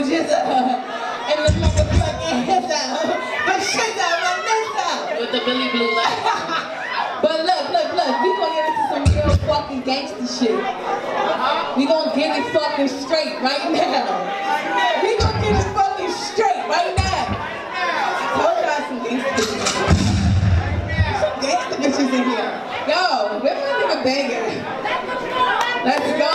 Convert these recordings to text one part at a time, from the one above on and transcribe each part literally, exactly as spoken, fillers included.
jizzle. And the motherfucking hizzo. But shizzo, my nizzo. With the Billy Blue light. But look, look, look. We gonna get into some real fucking gangster shit. Uh-huh. We gonna get it fucking straight right now. We gonna get it fucking straight right now. Told y'all some gangster bitches. Some gangster bitches in here. Yo, we're gonna give a banger. Let's go.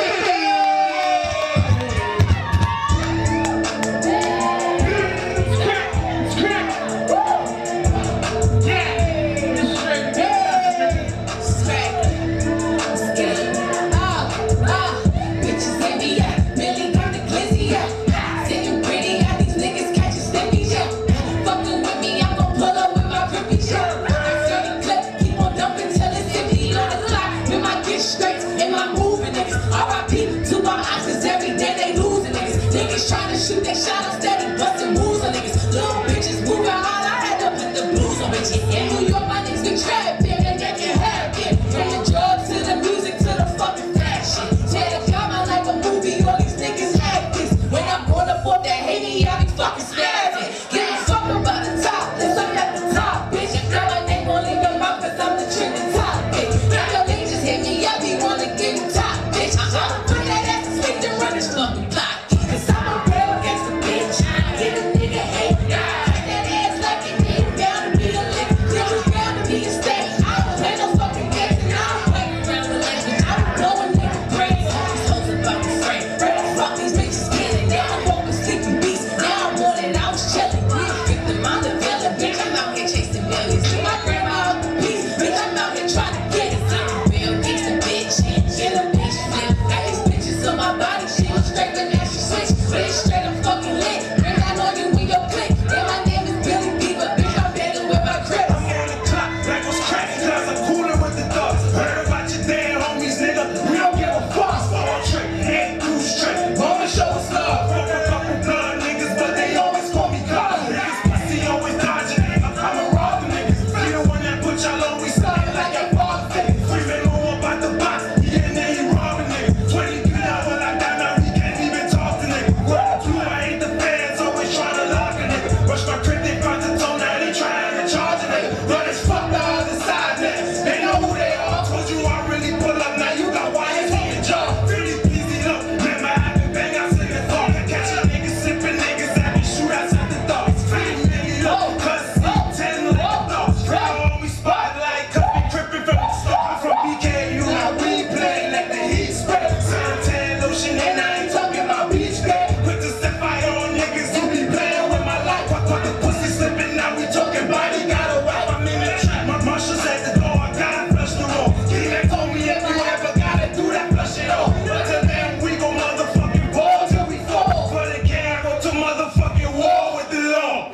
Shoot that shot, I'm steady busting moves on niggas. Little bitches moving hard, I had to put the blues on bitches. In New York, my niggas get trapped in and they can have it. From the drugs to the music to the fucking fashion. Tear the drama like a movie, all these niggas have this. When I'm going up off that Haiti, I be fucking spazzing. Give a fuck about the top, cause I'm at the top, bitch. Girl, my name won't leave your mouth cause I'm the trending topic. Now your niggas just hit me up, he wanna get you top, bitch. I'ma put that ass to sleep and run this fucking block. Cause I'm a real gangster bitch. Get a nigga hate. Cut that ass like it ain't bound to be a lick. Think you bound to be a state. I don't play no fucking games and I don't play around the legend. I don't know a nigga crazy. These hoes about to frame. Where the fuck these bitches killing? Now I'm walking sleeping beast. Now I'm wanted, I was chilling. Victim, I'm the villain. Bitch, I'm out here chasing millions. See my grandma out the piece. Bitch, I'm out here trying to get it. I'm a real gangster bitch. Get a bitch flip. Got these bitches on my body. She was straight but now she switch. Bitch, straight I'm fucking lit. Bring that on you when your click. Yeah, my name is Billy B, but bitch, I'm better with my grip. I'm on the clock, like what's cracking, cause I'm cooler with the thugs. Heard about your damn homies, nigga. We don't give a fuck. Small trick, ain't cruise trick. Wanna show us love. Fuck a couple blood niggas, but they always call me God. Niggas pussy always dodging. I'm a robber niggas. Be the one that put y'all on, we started like a father figure. We been know about the box, yeah, now you robbing niggas. twenty-three hours like that, now we can't even talk to niggas. What you, I ain't the fans, always trying to lock a nigga. Rush my crib, they front the tone, now they trying to charge a nigga. Run as fuck the other side, nigga. They know who they are. Told you I really pull up, now you got wires on your jaw. Really busy up, remember I been bang out in the thought. Catch a nigga sipping niggas at me, shoot outside the thoughts. Fifty million up, cause ten like a thought. Straight on me spotlight, cut me crippin' from the start. From B K U, now we play like the heat spread. Suntan lotion and I ain't talking about beach bag. Quick to set fire on niggas who be playing with my life. I caught the pussy slipping, now we talking body, got a wife. I'm in the trap, my marshal's at the door, I gotta flush the roll. He told me if you ever gotta do that, flush it off. But till then, we gon' motherfucking ball till we fall. For the gang, I go to motherfucking war with the law.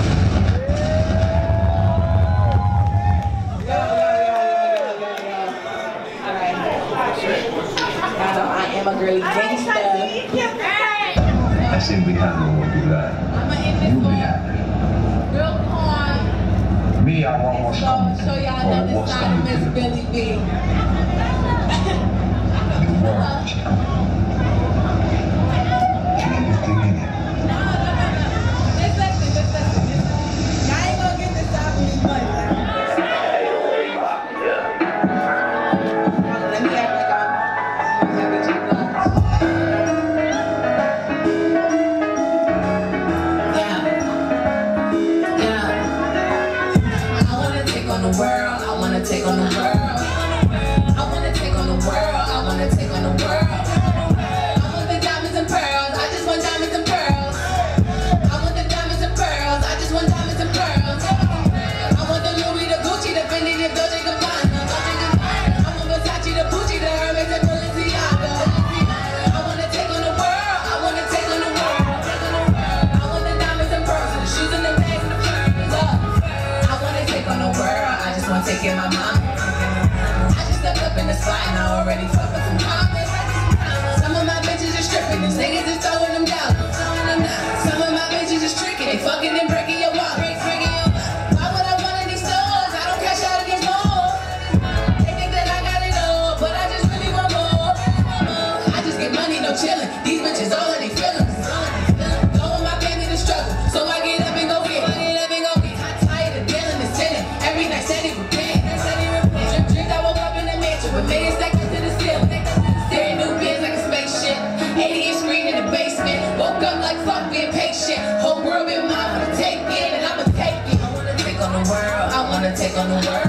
Yo, yo, yo, yo, yo, yo, yo. Alright. Y'all know I am a girly gangster. I seem to be happy when we do that. I'ma end this You be on happy. real calm. Me, I want what's So coming. show y'all Or another what's side of coming Miss to you. Billy B. The world. Everything in it. Just listen, just listen. Y'all ain't gonna get this out of me much. Let me act like I'm Mary J. Blige. Yeah, yeah. I wanna take on the world. I wanna take on the world. I wanna take on the world. I wanna take on the world. woke up like fuck being patient. Whole world been mine for the taking, and I'ma take it. I wanna take on the world. I wanna take on the world.